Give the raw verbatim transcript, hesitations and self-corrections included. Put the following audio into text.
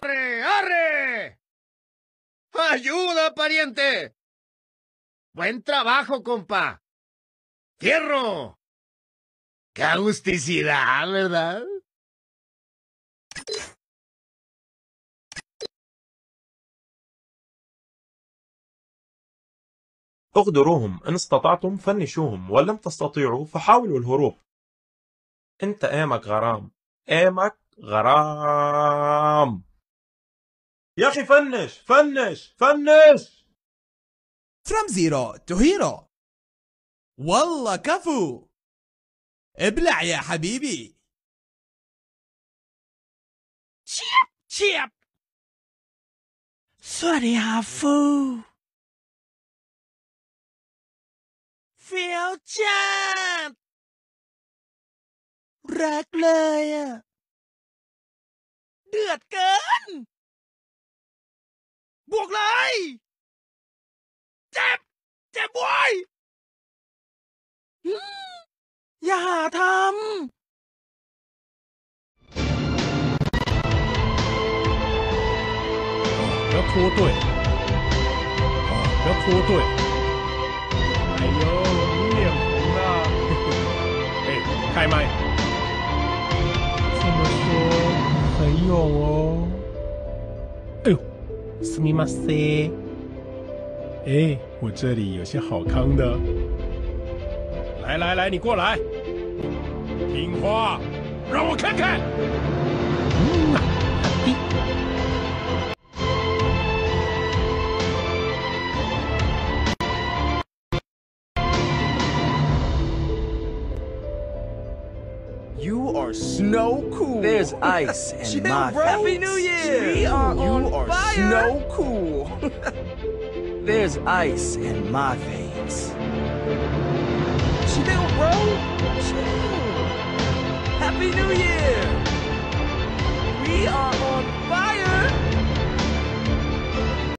¡Arre! ¡Arre! ¡Ayuda, pariente! Buen trabajo, compa. ¡Fierro! ¡Qué agusticidad!, ¿verdad? اغدروهم إن استطعتم، فنشوهم، ولم تستطيعوا فحاولوا الهروب. انت ايمك غرام، ايمك غرام. يا اخي فنش فنش فنش. From zero to hero. والله كفو. ابلع يا حبيبي. شيب شيب. สวัสดีครับฟูเฟี้ยวจัดรักเลยอ่ะเดือดเกินบวกเลยเจ็บเจ็บบ่อยอย่าหาทำ要脱队啊！要脱队！哎呦，你脸红了！哎，开麦。这么说很勇哦。哎呦，すみません。哎，我这里有些好康的。来来来，你过来。听话，让我看看。嗯，好的。 You are snow cool. There's ice in Chill, my bro. veins. Happy New Year. We are you on are fire. snow cool. There's ice in my veins. Chill, bro. Chill. Happy New Year.